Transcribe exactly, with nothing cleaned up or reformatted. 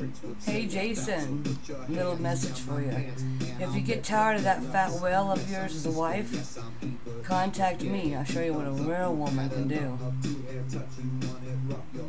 Hey Jason, little message for you. If you get tired of that fat whale of yours as a wife, contact me. I'll show you what a real woman can do.